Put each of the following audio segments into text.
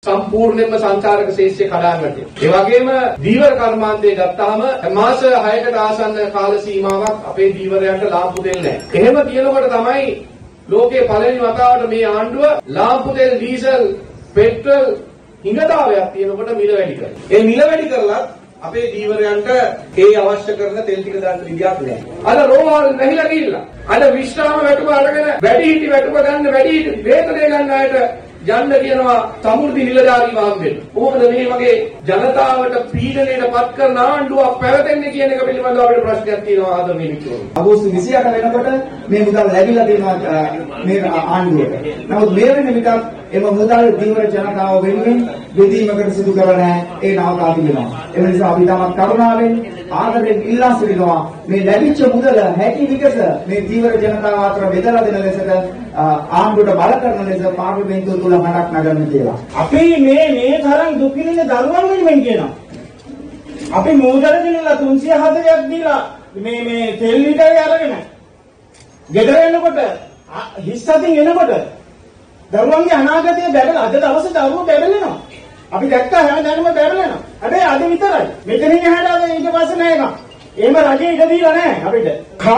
සම්පූර්ණයෙන්ම සංචාරක ශේෂ්ත්‍රය කඩාගන්න. ඒ වගේම දීවර කර්මාන්තය ගත්තාම මාස 6කට ආසන්න කාල සීමාවක් අපේ දීවරයන්ට ලාම්පු දෙන්නේ නැහැ. එහෙම තියෙනකොට තමයි ලෝකයේ පළවෙනි වතාවට මේ ආණ්ඩුව ලාම්පු තෙල්, ඩීසල්, පෙට්‍රල් හිඟතාවයක් තියෙනකොට මිල වැඩි කරනවා. ඒ මිල වැඩි කරලා අපේ දීවරයන්ට ඒ අවශ්‍ය කරන තෙල් ටික දාන්න විදියක් නැහැ. අද රෝහල් නැහිලා ගිහිල්ලා. අද විශ්‍රාම වැටුප අරගෙන වැඩිහිටි වැටුප ගන්න වැඩිහිටි වේතනය ගන්න අයට යන්න කියනවා සමෘද්ධි නිලධාරී වාහනෙට. කොහොමද මේ වගේ ජනතාවට පීඩනයට පත් කරන ආණ්ඩුවක් පැවතෙන්නේ කියන එක පිළිබඳව අපිට ප්‍රශ්නයක් තියෙනවා ආදරණීය මිත්‍රවරුනි. අගෝස්තු 28 වෙනකොට මේ මුදල් ලැබිලා දෙනවා මේ ආණ්ඩුවට. නමුත් මේ වෙන විදිහට එම මුදල් දීවර ජනතාව වෙනුවෙන් බෙදීමකට සිදු කරලා නැහැ. ඒ නවතා තිබෙනවා. ඒ නිසා අපි තමත් කරුණාවෙන් ආදරෙන් ඉල්ලා සිටිනවා මේ ලැබිච්ච මුදල හැකි විගස මේ දීවර ජනතාව අතර බෙදලා දෙන ලෙසට ආණ්ඩුවට බල කරන ලෙස පාර්ලිමේන්තුව තුල හඬක් නගන්න කියලා. අපි මේ තරම් දුක් විඳින දරුවන් වෙනුවෙන් කියනවා. අපි මෝදර දිනලා 340ක් දීලා මේ තෙල් ලීටරේ අරගෙන ගෙදර එනකොට හිස් අතින් එනකොට දරුවන්ගේ අනාගතය බැලලා අද දවසේ දරුවෝ බැලෙනවා. අපි දැක්කා හැමදාම බැලෙනවා. හැබැයි අද විතරයි. මෙතනින් එහාට අද ඊට පස්සේ නෑ එකක්. එහෙම රජේ ඉඩ දීලා නෑ අපිට.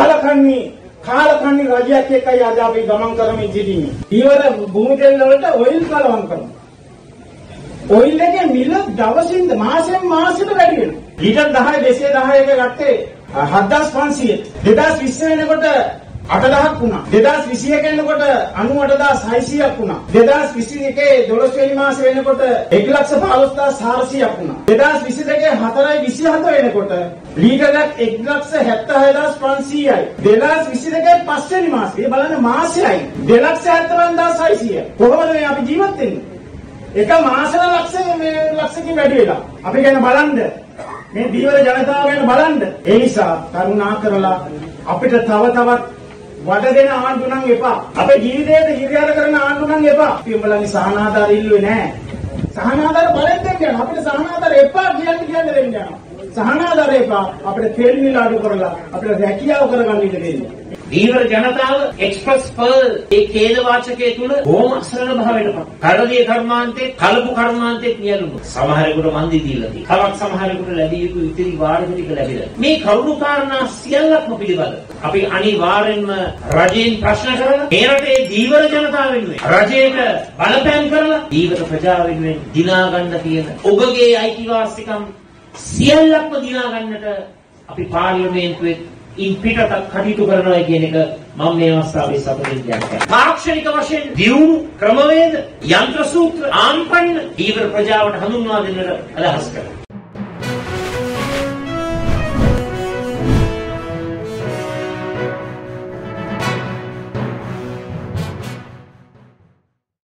කාලකන්ණි රජයක් එක්කයි අද අපි ගමන් කරමින් සිටින්නේ. ඊවර භූමි තෙල් වලට ඔයිල් කලවම් කරනවා. ඔයිල් එකේ මිල දවසින් මාසෙන් මාසෙට වැඩි වෙනවා. ලීටර් 10 210 එක ගත්තේ 7500. 2020 වෙනකොට 8000ක් වුණා. 2021 වෙනකොට 98600ක් වුණා. 2021 12 වෙනි මාසේ වෙනකොට 115400ක් වුණා. 2022 4යි 27 වෙනකොට ලීටරයක් 176500යි. 2022 5 වෙනි මාසේ බලන්න මාසෙයි 275600. කොහොමද මේ අපි ජීවත් වෙන්නේ? එක මාසෙක ලක්ෂකින් වැඩි වෙලා. අපි ගැන බලන්න. මේ දීවර ජනතාව ගැන බලන්න. ඒ නිසා කරුණා කරලා අපිට තවත් වඩ දෙන ආණ්ඩු නම් එපා. අපේ ජීවිතේට හිරිහැර කරන ආණ්ඩු නම් එපා. අපි උඹලගේ සහනාධාර ඉල්ලුවේ නැහැ. සහනාධාර බලෙන් දෙන්න යනවා. අපිට සහනාධාර එපා කියන්න දෙන්න යනවා. සහනාධාර එපා. අපිට තෙල් මිල අඩු කරලා අපිට රැකියාව කරගන්න ඉඩ දෙන්න. දීවර ජනතාව එක්ස්ප්‍රස් පර්ල් ඒ ඛේද වාචකයේ තුල බොහොම අසරණ භාවයට පත්. කරදිය කර්මාන්තේ, කලපු කර්මාන්තේ නියලුණු. සමහරෙකුට මන්දි දීලා තියෙනවා. තවත් සමහරෙකුට ලැබිය යුතු ඉතිරි වාරක ටික ලැබිලා. මේ කරුණු කාරණා සියල්ලක්ම පිළිබඳ අපි අනිවාර්යෙන්ම රජයෙන් ප්‍රශ්න කරලා මේ රටේ දීවර ජනතාව වෙනුවෙන් රජයට බලපෑම් කරලා දීවර ප්‍රජාව වෙනුවෙන් දිනා ගන්න තියෙන ඔබගේ අයිතිවාසිකම් සියල්ලක්ම දිනා ගන්නට අපි පාර්ලිමේන්තුවේ ඉන් පිටට කටයුතු කරනවා කියන එක මම මේ අවස්ථාවේ සතුටින් කියනවා. තාක්ෂණික වශයෙන් දියුණු ක්‍රමවේද, යන්ත්‍ර සූත්‍ර, ආම්පන්න දීවර ප්‍රජාවට හඳුන්වා දෙන්නට අදහස් කරනවා.